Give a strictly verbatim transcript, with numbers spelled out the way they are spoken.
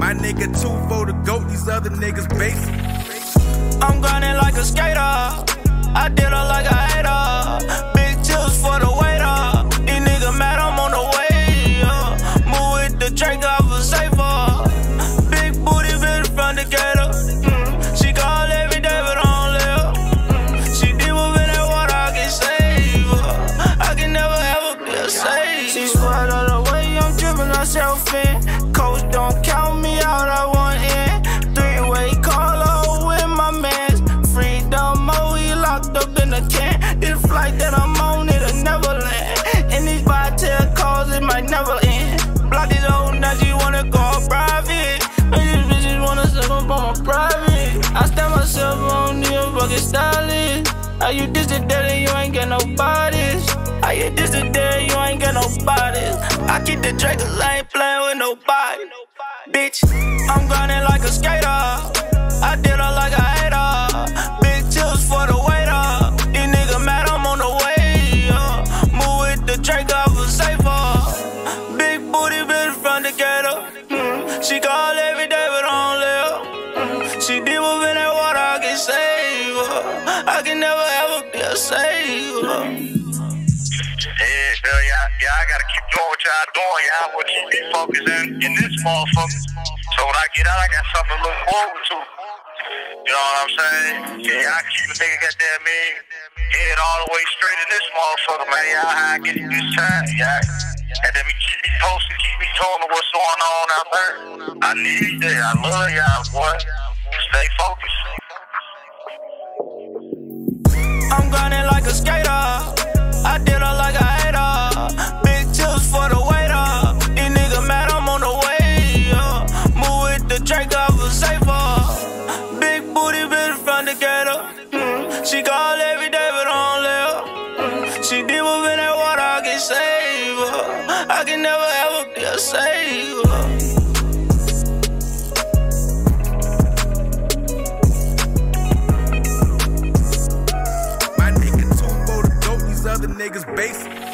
My nigga two for the goat, these other niggas basic. I'm grinding like a skater. I did her like a hater. Big chips for the waiter. These niggas mad, I'm on the way. Uh, move with the Drake, I was safer. Big booty bitch from Decatur. Mm. She call every day, but I don't live. Mm. She deep up in that water, I can save her. I can never ever be a save. She sweat all the way, I'm dripping myself in. Coach don't count me out, I want in. Three-way call with my mans. Freedom, oh, he locked up in a can. This flight that I'm on, it'll never land. And these by-tail calls, it might never end. Block these old nuts, you wanna go private. And these bitches wanna step up on my private. I stand myself on the fucking stylist. How you diss the daddy, you ain't got no bodies. How you diss the daddy, you ain't got no bodies. I keep the Drake, cause I ain't playing with nobody. Bitch, I'm grinding like a skater. I did her like a hater. Big chips for the waiter. These niggas mad, I'm on the way. Uh, move with the Drake, I was safer. Big booty bitch from Decatur. Mm. She call every day, but I don't live. Mm. She deep up in that water, I can save her. I can never ever be a saver. Yeah, hell yeah, yeah, I gotta keep doing what y'all doing. Y'all will keep me focused in, in this motherfucker. So when I get out, I got something to look forward to. You know what I'm saying? Yeah, I keep a nigga goddamn me head all the way straight in this motherfucker, man. Y'all how I get it this time, yeah. And then me keep me posted, keep me told me what's going on out there. I need that. I love y'all, boy. Stay focused. I'm grinding like a skater. I did her like a hater. Big chips for the waiter. These niggas mad, I'm on the way. Uh, move with the Drake, I was safer. Big booty bitch from Decatur. Mm. She call every day, but I don't live. Mm. She deep up in that water, I can save her. I can never ever be a saver. My nigga two for the goat, these other niggas basic.